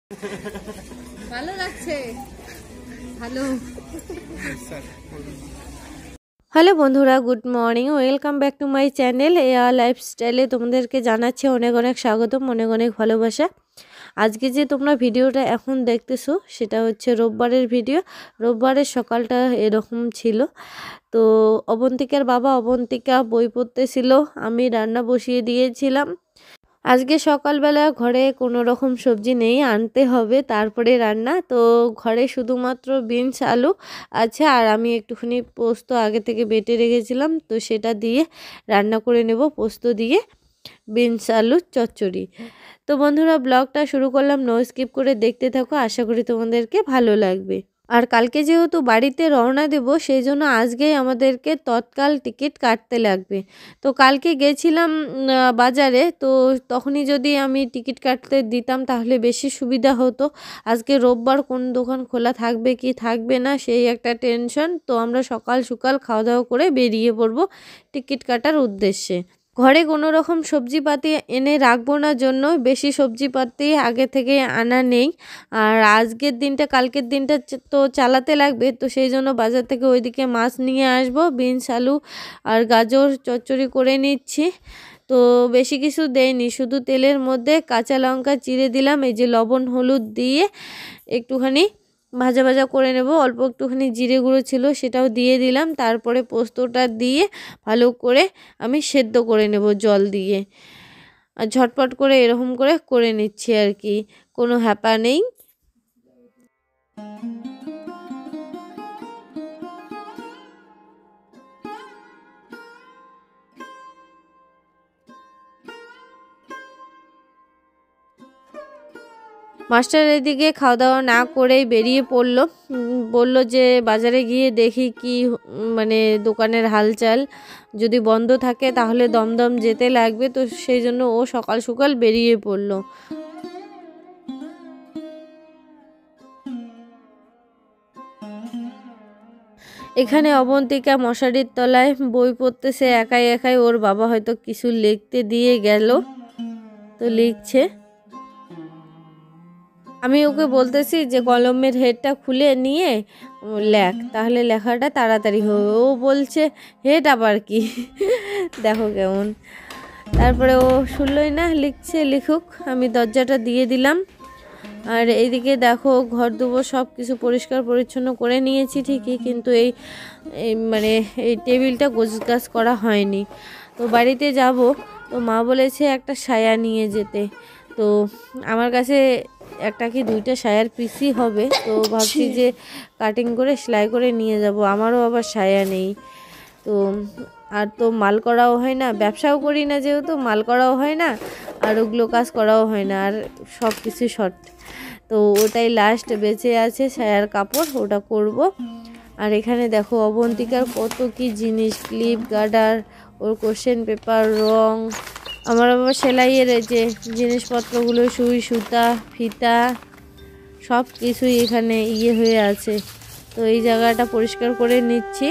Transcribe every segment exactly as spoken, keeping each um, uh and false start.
ভালো লাগছে ভালো হ্যালো বন্ধুরা, good morning, welcome back to my channel এয়া লাইফস্টাইলে তোমাদেরকে জানাচ্ছি অনেক অনেক স্বাগতম, অনেক অনেক ভালোবাসা। আজকে যে তোমরা ভিডিওটা এখন দেখতেছো সেটা হচ্ছে রোববারের ভিডিও। রোববারের সকালটা এরকম ছিল। তো অবন্তিকার বাবা অবন্তিকা বই পড়তেছিল, আমি রান্না বসিয়ে দিয়েছিলাম। আজকে সকালবেলা ঘরে কোনো রকম সবজি নেই, আনতে হবে তারপরে রান্না। তো ঘরে শুধুমাত্র বিনস আলু আছে, আর আমি একটুখানি পোস্ত আগে থেকে বেটে রেখেছিলাম, তো সেটা দিয়ে রান্না করে নেব, পোস্ত দিয়ে বিনস আলুর চচ্চড়ি। তো বন্ধুরা, ব্লগটা শুরু করলাম, নো স্কিপ করে দেখতে থাকো, আশা করি তোমাদেরকে ভালো লাগবে। আর কালকে যেহেতু বাড়িতে রওনা দেব, সেই জন্য আজকেই আমাদেরকে তৎকাল টিকিট কাটতে লাগবে। তো কালকে গেছিলাম বাজারে, তো তখনই যদি আমি টিকিট কাটতে দিতাম তাহলে বেশি সুবিধা হতো। আজকে রোববার, কোন দোকান খোলা থাকবে কি থাকবে না সেই একটা টেনশন। তো আমরা সকাল সকাল খাওয়া দাওয়া করে বেরিয়ে পড়ব টিকিট কাটার উদ্দেশ্যে। ঘরে কোনো রকম সবজিপাতি এনে রাখবো না জন্য বেশি সবজিপাতি আগে থেকে আনা নেই। আর আজকের দিনটা কালকের দিনটা তো চালাতে লাগবে, তো সেই জন্য বাজার থেকে ওইদিকে মাছ নিয়ে আসবো। বিনস আলু আর গাজর চচ্চড়ি করে নিচ্ছি। তো বেশি কিছু দেয়নি, শুধু তেলের মধ্যে কাঁচা লঙ্কা চিড়ে দিলাম, এই যে লবণ হলুদ দিয়ে একটুখানি ভাজা ভাজা করে নেব। অল্প একটুখানি জিরে গুঁড়ো ছিল সেটাও দিয়ে দিলাম, তারপরে পোস্তটা দিয়ে ভালো করে আমি সেদ্ধ করে নেব জল দিয়ে। আর ঝটপট করে এরকম করে করে নিচ্ছি আর কি, কোনো হ্যাপা নেই। মাস্টার এদিকে খাওয়া দাওয়া না করেই বেরিয়ে পড়লো, বলল যে বাজারে গিয়ে দেখি কি মানে দোকানের হালচাল, যদি বন্ধ থাকে তাহলে দমদম যেতে লাগবে। তো সেই জন্য ও সকাল সকাল বেরিয়ে পড়লো। এখানে অবন্তিকা মশারির তলায় বই পড়তেছে একাই একাই, ওর বাবা হয়তো কিছু লিখতে দিয়ে গেল, তো লিখছে। আমি ওকে বলতেছি যে কলমের হেডটা খুলে নিয়ে লেখ, তাহলে লেখাটা তাড়াতাড়ি হবে। ও বলছে হেড আবার কি দেখো কেমন। তারপরে ও শুনলই না, লিখছে লিখুক, আমি দরজাটা দিয়ে দিলাম। আর এইদিকে দেখো ঘর দুবো সব কিছু পরিষ্কার পরিচ্ছন্ন করে নিয়েছি ঠিকই, কিন্তু এই মানে এই টেবিলটা গোছগাছ করা হয়নি। তো বাড়িতে যাব, তো মা বলেছে একটা সায়া নিয়ে যেতে। তো আমার কাছে একটা কি দুইটা সায়ার পিসই হবে, তো ভাবছি যে কাটিং করে সেলাই করে নিয়ে যাব। আমারও আবার সায়া নেই, তো আর তো মাল করাও হয় না, ব্যবসাও করি না যেহেতু, মাল করাও হয় না আর ওগুলো কাজ করাও হয় না, আর সব কিছু শর্ট। তো ওটাই লাস্ট বেঁচে আছে সায়ার কাপড়, ওটা করব। আর এখানে দেখো অবন্তিকার কত কি জিনিস, ক্লিপ গার্ডার, ওর কোশ্চেন পেপার, রং, আমার আবার সেলাইয়ের যে জিনিসপত্রগুলো, সুই সুতা ফিতা সব কিছুই এখানে ইয়ে হয়ে আছে। তো এই জায়গাটা পরিষ্কার করে নিচ্ছি।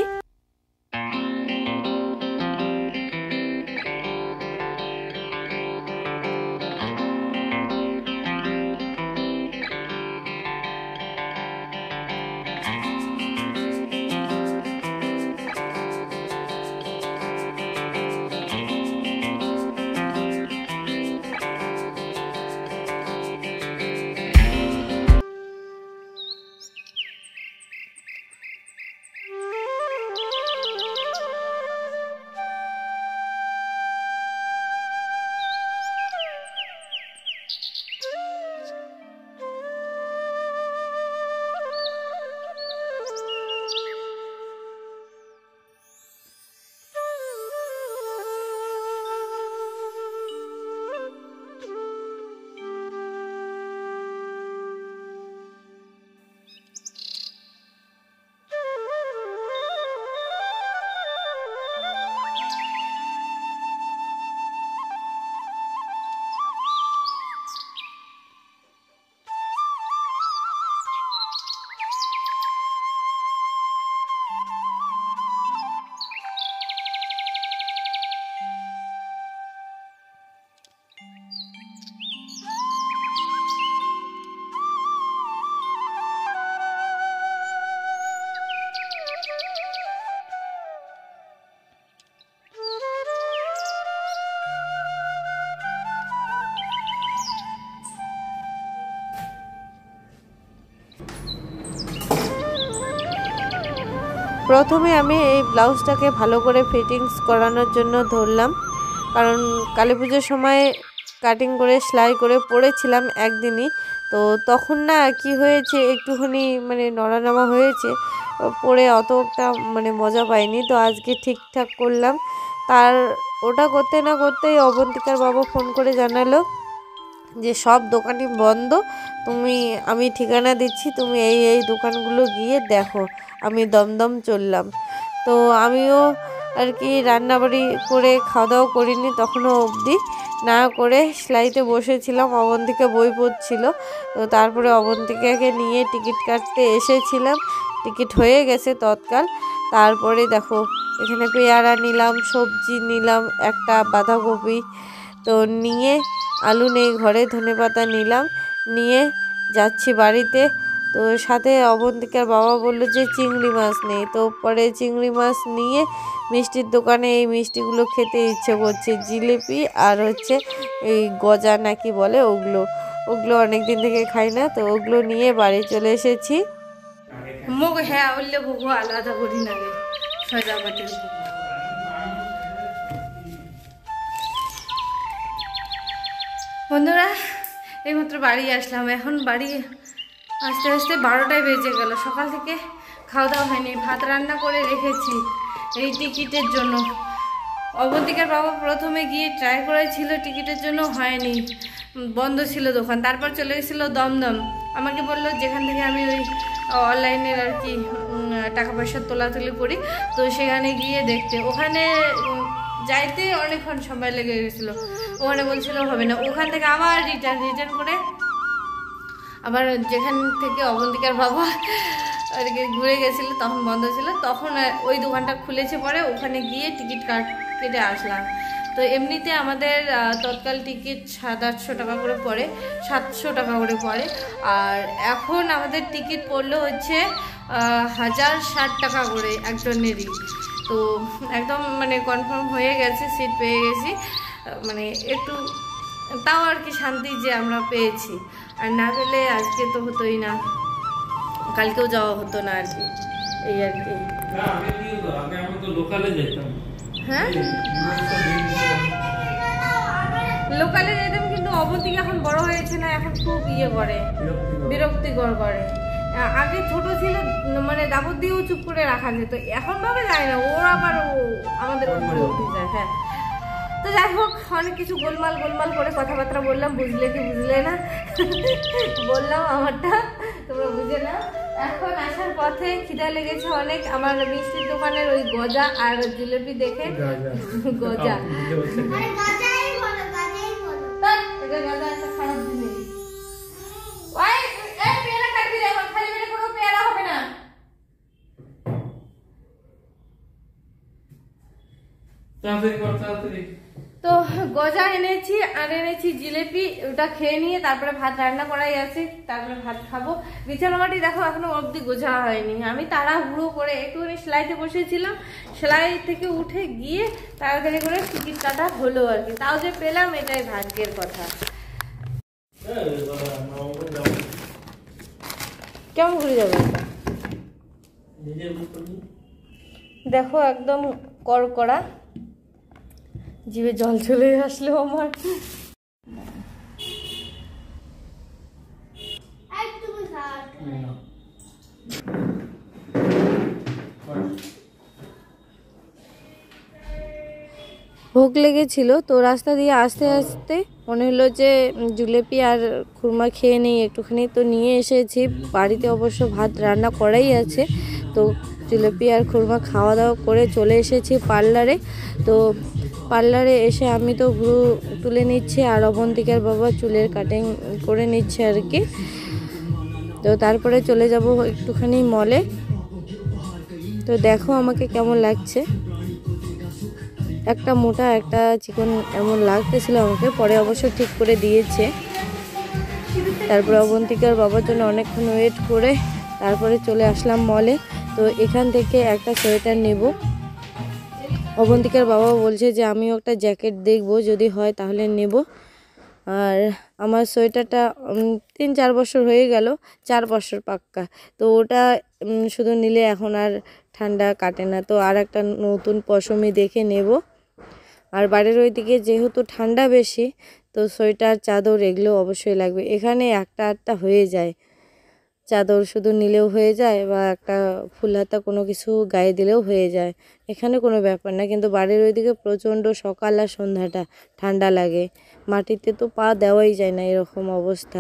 প্রথমে আমি এই ব্লাউজটাকে ভালো করে ফিটিংস করানোর জন্য ধরলাম, কারণ কালী পুজোর সময় কাটিং করে সেলাই করে পরেছিলাম একদিনই। তো তখন না কি হয়েছে, একটুখানি মানে নড়ানামা হয়েছে, পরে অতটা মানে মজা পাইনি। তো আজকে ঠিকঠাক করলাম। তার ওটা করতে না করতেই অবন্তিকার বাবা ফোন করে জানালো যে সব দোকানই বন্ধ, তুমি আমি ঠিকানা দিচ্ছি, তুমি এই এই দোকানগুলো গিয়ে দেখো। আমি দমদম চললাম। তো আমিও আর কি রান্নাবাড়ি করে খাওয়া দাওয়া করিনি তখনও অবধি, না করে সেলাইতে বসেছিলাম। অবন্তিকা বই পড়ছিল। তো তারপরে অবন্তিকাকে নিয়ে টিকিট কাটতে এসেছিলাম, টিকিট হয়ে গেছে তৎকাল। তারপরে দেখো এখানে পেয়ারা নিলাম, সবজি নিলাম, একটা বাঁধাকপি, তো নিয়ে আলু নেই ঘরে, ধনেপাতা নিলাম, নিয়ে যাচ্ছি বাড়িতে। তো সাথে অবন্তিকার বাবা বলল যে চিংড়ি মাছ নেই। তো পরে চিংড়ি মাছ নিয়ে মিষ্টির দোকানে এই মিষ্টিগুলো খেতে ইচ্ছে করছে, জিলিপি আর হচ্ছে এই গজা নাকি বলে, ওগুলো ওগুলো অনেক দিন থেকে খাই না। তো ওগুলো নিয়ে বাড়ি চলে এসেছি। মুখ হ্যাঁ উল্লে ভোগ আলাদা করি না রে সজাবাতের ভোগ। বন্ধুরা এইমাত্র বাড়ি আসলাম, এখন বাড়ি আস্তে আস্তে বারোটায় বেজে গেল। সকাল থেকে খাওয়া দাওয়া হয়নি, ভাত রান্না করে রেখেছি এই টিকিটের জন্য। অবন্তিকার বাবা প্রথমে গিয়ে ট্রাই করেছিল, টিকিটের জন্য হয়নি, বন্ধ ছিল দোকান। তারপর চলে গেছিলো দমদম। আমাকে বললো যেখান থেকে আমি ওই অনলাইনের আর কি টাকা পয়সা তোলাতুলি করি, তো সেখানে গিয়ে দেখতে। ওখানে যাইতে অনেকক্ষণ সময় লেগে গেছিলো। ওখানে বলছিল হবে না, ওখান থেকে আবার রিটার্ন রিটার্ন করে আবার যেখান থেকে অবন্তিকার বাবা আর কি ঘুরে গেছিলো তখন বন্ধ ছিল, তখন ওই দোকানটা খুলেছে। পরে ওখানে গিয়ে টিকিট কাট কেটে আসলাম। তো এমনিতে আমাদের তৎকাল টিকিট সাত আটশো টাকা করে পড়ে, সাতশো টাকা করে পড়ে। আর এখন আমাদের টিকিট পড়লো হচ্ছে হাজার ষাট টাকা করে একজনেরই। তো একদম মানে কনফার্ম হয়ে গেছে, সিট পেয়ে গেছি। মানে একটু তাও আর কি শান্তি যে আমরা পেয়েছি, আর না পেলে আজকে তো হতোই না, কালকেও যাওয়া হতো না আর কি, এই আর কি। হ্যাঁ লোকালে যেতাম, কিন্তু অবন্তিকা এখন বড় হয়েছে না, এখন খুব ইয়ে করে, বিরক্তিকর করে। আগে ছোট ছিল মানে দাবত দিয়েও চুপ করে রাখা যেত, এখন ভাবে যায় না, ওর আবার ও আমাদের উপরে উঠে যায়। হ্যাঁ তো যাই হোক, অনেক কিছু গোলমাল গোলমাল করে কথাবার্তা বললাম, বুঝলে কি বুঝলে না বললাম আমারটা, তোমরা বুঝে না। এখন আসার পথে খিদা লেগেছে অনেক। আমার মিষ্টির দোকানের ওই গজা আর জিলিপি দেখে, গজা খারাপ জিনিস, পেয়ারা কাটবি না, খালি পেটে কোনো পেয়ারা হবে না। তো গজা এনেছি আর এনেছি জিলিপি, ওটা খেয়ে নিয়ে তারপরে ভাত রান্না করাই আছে, তারপরে ভাত খাবো। বিছানা মাটি দেখো এখনো অবধি গোছা হয়নি। আমি তাড়াহুড়ো করে একটুখানি সেলাইতে বসেছিলাম, সেলাই থেকে উঠে গিয়ে তাড়াতাড়ি করে টিকিট কাটা হলো আর কি, তাও যে পেলাম এটাই ভাগ্যের কথা। কেমন ঘুরে যাবে দেখো, একদম কড়কড়া, জিভে জল চলে আসলো আমার। ভোগ লেগেছিল, তো রাস্তা দিয়ে আসতে আসতে মনে হলো যে জিলিপি আর খুরমা খেয়ে নিই একটুখানি, তো নিয়ে এসেছি। বাড়িতে অবশ্য ভাত রান্না করাই আছে, তো জিলিপি আর খুরমা খাওয়া দাওয়া করে চলে এসেছি পার্লারে। তো পার্লারে এসে আমি তো ভ্রু তুলে নিচ্ছি, আর অবন্তিকার বাবা চুলের কাটিং করে নিচ্ছে আর কি। তো তারপরে চলে যাব একটুখানি মলে। তো দেখো আমাকে কেমন লাগছে, একটা মোটা একটা চিকন এমন লাগতেছিল আমাকে, পরে অবশ্য ঠিক করে দিয়েছে। তারপরে অবন্তিকার বাবার জন্য অনেকক্ষণ ওয়েট করে তারপরে চলে আসলাম মলে। তো এখান থেকে একটা সোয়েটার নেব। অবন্তিকার বাবা বলছে যে আমিও একটা জ্যাকেট দেখব, যদি হয় তাহলে নেব। আর আমার সোয়েটারটা তিন চার বছর হয়ে গেল, চার বছর পাক্কা। তো ওটা শুধু নিলে এখন আর ঠান্ডা কাটে না, তো আর একটা নতুন পশমি দেখে নেব। আর বাড়ির ওইদিকে যেহেতু ঠান্ডা বেশি, তো সোয়েটার চাদর এগুলো অবশ্যই লাগবে। এখানে একটা আধটা হয়ে যায়, চাদর শুধু নিলেও হয়ে যায় বা একটা ফুল হাতা কোনো কিছু গায়ে দিলেও হয়ে যায়, এখানে কোনো ব্যাপার না। কিন্তু বাড়ির ওইদিকে প্রচণ্ড সকাল আর সন্ধ্যাটা ঠান্ডা লাগে, মাটিতে তো পা দেওয়াই যায় না, এরকম অবস্থা।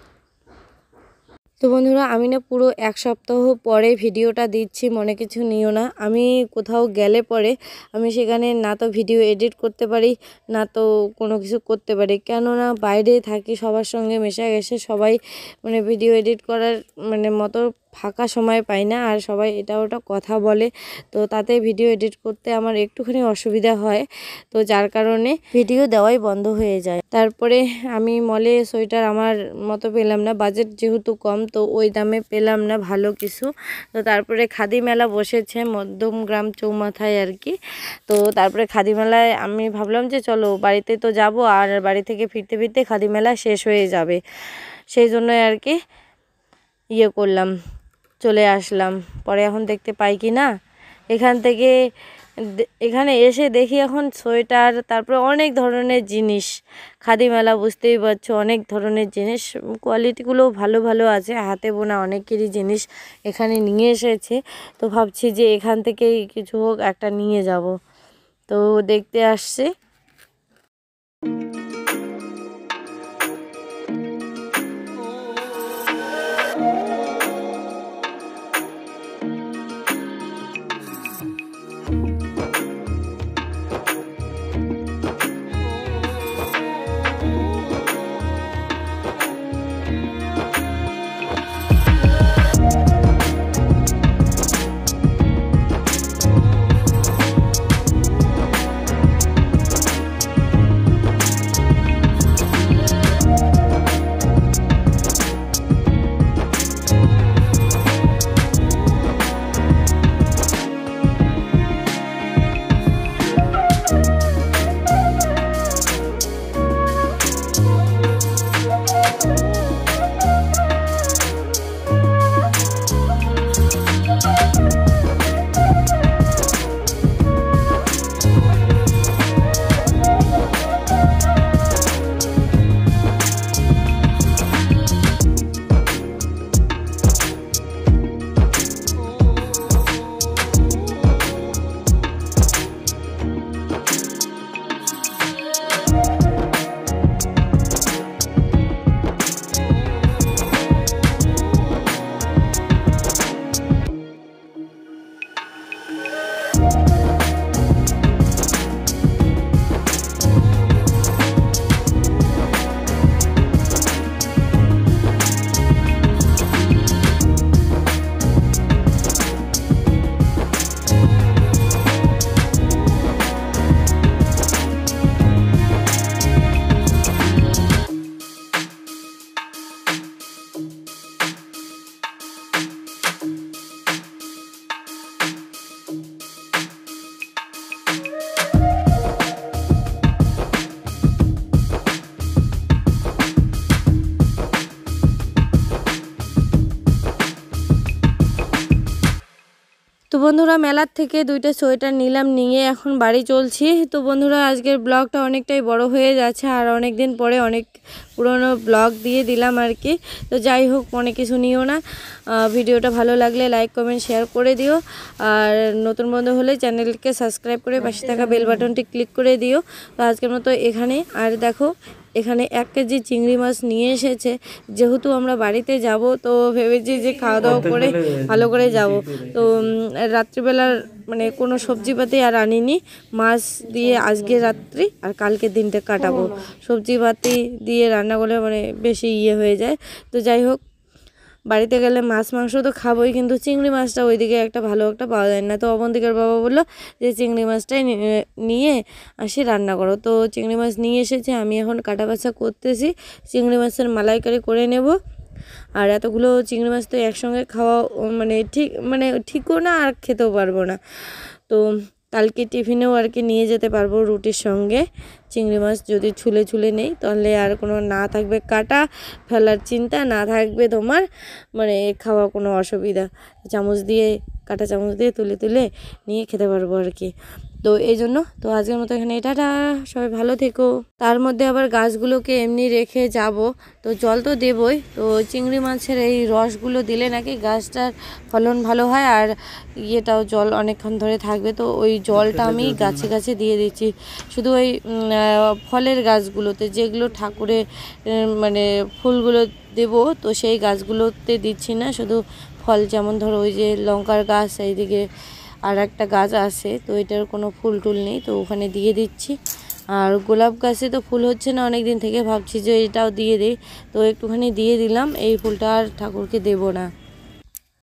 তো বন্ধুরা, আমি না পুরো এক সপ্তাহ পরে ভিডিওটা দিচ্ছি, মনে কিছু নিও না। আমি কোথাও গেলে পরে আমি সেখানে না তো ভিডিও এডিট করতে পারি, না তো কোনো কিছু করতে পারি, কেননা বাইরে থাকি, সবার সঙ্গে মেশা গেছে, সবাই মানে ভিডিও এডিট করার মানে মতো ফাঁকা সময় পাই না, আর সবাই এটা ওটা কথা বলে, তো তাতে ভিডিও এডিট করতে আমার একটুখানি অসুবিধা হয়, তো যার কারণে ভিডিও দেওয়াই বন্ধ হয়ে যায়। তারপরে আমি মলে সোয়েটার আমার মতো পেলাম না, বাজেট যেহেতু কম, তো ওই দামে পেলাম না ভালো কিছু। তো তারপরে খাদি মেলা বসেছে মধ্যমগ্রাম চৌমাথায় আর কি। তো তারপরে খাদি মেলায় আমি ভাবলাম যে চলো বাড়িতে তো যাব, আর বাড়ি থেকে ফিরতে ফিরতে খাদি মেলা শেষ হয়ে যাবে, সেই জন্যই আর কি ইয়ে করলাম, চলে আসলাম। পরে এখন দেখতে পাই কি না, এখান থেকে এখানে এসে দেখি এখন সোয়েটার, তারপরে অনেক ধরনের জিনিস, খাদি মেলা বুঝতেই পারছো, অনেক ধরনের জিনিস, কোয়ালিটিগুলোও ভালো ভালো আছে, হাতে বোনা অনেকেরই জিনিস এখানে নিয়ে এসেছে। তো ভাবছি যে এখান থেকেই কিছু হোক একটা নিয়ে যাব, তো দেখতে আসছে। তো বন্ধুরা, মেলার থেকে দুইটা সোয়েটার নিলাম, নিয়ে এখন বাড়ি চলছি। তো বন্ধুরা, আজকের ব্লগটা অনেকটাই বড় হয়ে যাচ্ছে, আর অনেক দিন পরে অনেক পুরনো ব্লগ দিয়ে দিলাম আর কি। তো যাই হোক, মনে কিছু নিও না, ভিডিওটা ভালো লাগলে লাইক কমেন্ট শেয়ার করে দিও, আর নতুন বন্ধু হলে চ্যানেলকে সাবস্ক্রাইব করে পাশে থাকা বেল বাটনটি ক্লিক করে দিও। তো আজকের মতো এখানে, আর দেখো এখানে এক কেজি চিংড়ি মাছ নিয়ে এসেছে, যেহেতু আমরা বাড়িতে যাব, তো ভেবেছি যে খাওয়া দাওয়া করে ভালো করে যাব। তো রাত্রিবেলার মানে কোনো সবজিপাতি আর আনিনি, মাছ দিয়ে আজকে রাত্রি আর কালকে দিনটা কাটাবো, সবজিপাতি দিয়ে রান্না করলে মানে বেশি ইয়ে হয়ে যায়। তো যাই হোক, বাড়িতে গেলে মাছ মাংস তো খাবোই, কিন্তু চিংড়ি মাছটা ওইদিকে একটা ভালো একটা পাওয়া যায় না। তো অবন্তিকার বাবা বললো যে চিংড়ি মাছটাই নিয়ে আসি রান্না করো। তো চিংড়ি মাছ নিয়ে এসেছে, আমি এখন কাটা বাছা করতেছি, চিংড়ি মাছের মালাইকারি করে নেব। আর এতগুলো চিংড়ি মাছ তো একসঙ্গে খাওয়া মানে ঠিক মানে ঠিকও না, আর খেতেও পারবো না। তো কালকে টিফিনেও আর কি নিয়ে যেতে পারবো রুটির সঙ্গে। চিংড়ি মাছ যদি ছুলে ছুলে নেই তাহলে আর কোনো না থাকবে কাটা ফেলার চিন্তা, না থাকবে তোমার মানে খাওয়া কোনো অসুবিধা, চামচ দিয়ে কাটা চামচ দিয়ে তুলে তুলে নিয়ে খেতে পারবো আর কি। তো এই জন্য তো আজকের মতো এখানে টাটা, সবাই ভালো থেকো। তার মধ্যে আবার গাছগুলোকে এমনি রেখে যাব, তো জল তো দেবই। তো চিংড়ি মাছের এই রসগুলো দিলে নাকি গাছটার ফলন ভালো হয় আর ইয়েটাও জল অনেকক্ষণ ধরে থাকবে। তো ওই জলটা আমি গাছে গাছে দিয়ে দিচ্ছি, শুধু ওই ফলের গাছগুলোতে, যেগুলো ঠাকুরে মানে ফুলগুলো দেব তো সেই গাছগুলোতে দিচ্ছি না, শুধু ফল যেমন ধরো ওই যে লঙ্কার গাছ এইদিকে আর একটা গাছ আছে, তো এটার কোনো ফুল টুল নেই, তো ওখানে দিয়ে দিচ্ছি। আর গোলাপ গাছে তো ফুল হচ্ছে না অনেক দিন থেকে, ভাবছি যে এটাও দিয়ে দিই, তো একটুখানি দিয়ে দিলাম। এই ফুলটা আর ঠাকুরকে দেব না।